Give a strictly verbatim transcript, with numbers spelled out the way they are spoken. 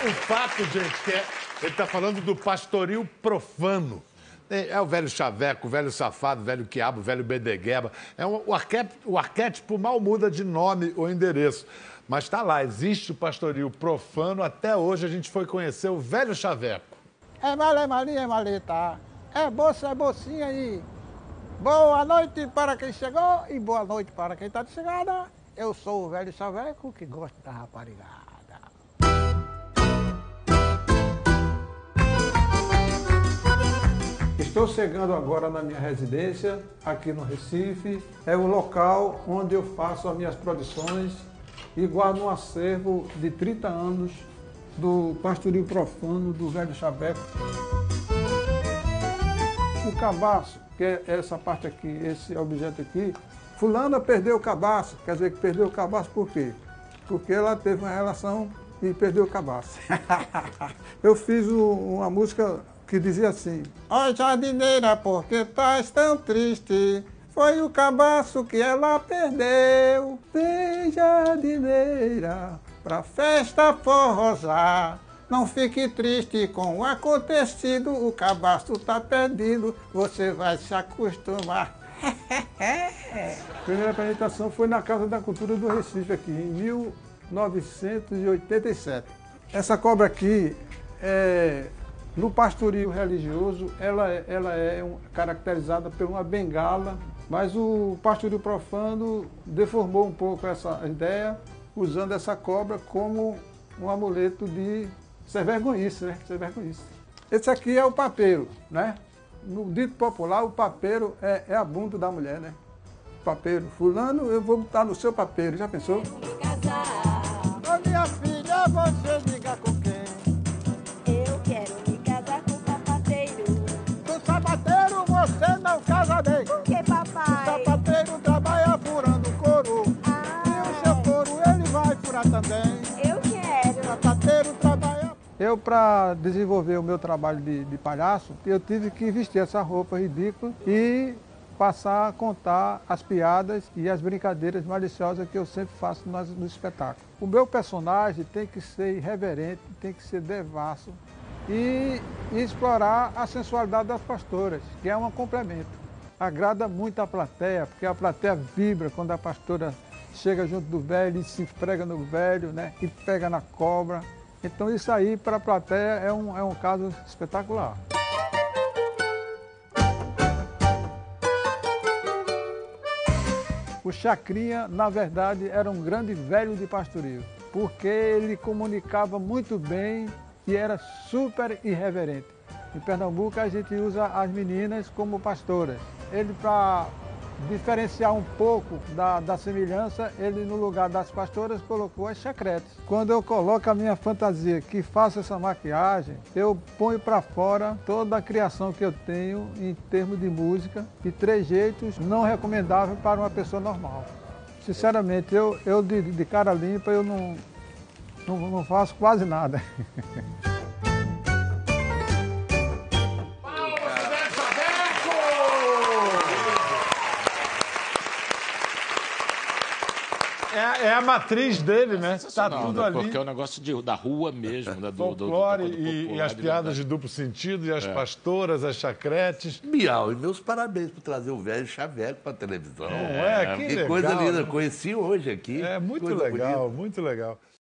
O fato, gente, que é, ele está falando do pastoril profano. É o velho chaveco, o velho safado, o velho quiabo, o velho bedegueba. É um, o, arquétipo, o arquétipo mal muda de nome ou endereço. Mas está lá, existe o pastoril profano. Até hoje a gente foi conhecer o velho chaveco. É malé, malinha, é maleta. É bolsa, é bolsinha aí. Boa noite para quem chegou e boa noite para quem está de chegada. Eu sou o velho chaveco que gosta da raparigada. Estou chegando agora na minha residência, aqui no Recife. É o local onde eu faço as minhas produções e guardo um acervo de trinta anos do pastoril profano do velho chaveco. O cabaço, que é essa parte aqui, esse objeto aqui, fulana perdeu o cabaço. Quer dizer que perdeu o cabaço por quê? Porque ela teve uma relação e perdeu o cabaço. Eu fiz uma música que dizia assim: ó jardineira, por que estás tão triste? Foi o cabaço que ela perdeu. Vem, jardineira, pra festa forrosar. Não fique triste com o acontecido, o cabaço tá perdido, você vai se acostumar. A primeira apresentação foi na Casa da Cultura do Recife, aqui, em mil novecentos e oitenta e sete. Essa cobra aqui, é, no pastoril religioso, ela, ela é um, caracterizada por uma bengala, mas o pastoril profano deformou um pouco essa ideia, usando essa cobra como um amuleto de ser vergonhice, né? Ser vergonhice. Esse aqui é o papeiro, né? No dito popular, o papeiro é, é a bunda da mulher, né? Papeiro, fulano, eu vou botar no seu papeiro, já pensou? Ô minha filha, você diga com quem? Eu quero me casar com o sapateiro. Com sapateiro você não casa bem. Por que, O papai? sapateiro trabalha furando couro. Ah, E o seu couro ele vai furar também. eu quero. O sapateiro trabalha... Eu, para desenvolver o meu trabalho de, de palhaço, eu tive que vestir essa roupa ridícula e passar a contar as piadas e as brincadeiras maliciosas que eu sempre faço no, no espetáculo. O meu personagem tem que ser irreverente, tem que ser devasso e, e explorar a sensualidade das pastoras, que é um complemento. Agrada muito a plateia, porque a plateia vibra quando a pastora chega junto do velho e se esfrega no velho, né, e pega na cobra. Então isso aí para a plateia é um, é um caso espetacular. O Chacrinha, na verdade, era um grande velho de pastoril, porque ele comunicava muito bem e era super irreverente. Em Pernambuco a gente usa as meninas como pastoras. Ele, para diferenciar um pouco da, da semelhança, ele no lugar das pastoras colocou as chacretes. Quando eu coloco a minha fantasia, que faço essa maquiagem, eu ponho para fora toda a criação que eu tenho em termos de música e trejeitos não recomendáveis para uma pessoa normal. Sinceramente, eu, eu de, de cara limpa eu não, não, não faço quase nada. É, é a matriz dele, né? Tá tudo né? ali. Porque é um negócio de, da rua mesmo. Né? Do, Folclore do, do, do, do e, popular, e as de piadas verdade. de duplo sentido, e as É. pastoras, as chacretes. Bial, e meus parabéns por trazer o velho chaveco para televisão. Não é? Que legal, coisa linda, né? conheci hoje aqui. É muito Coisa legal, bonita. muito legal.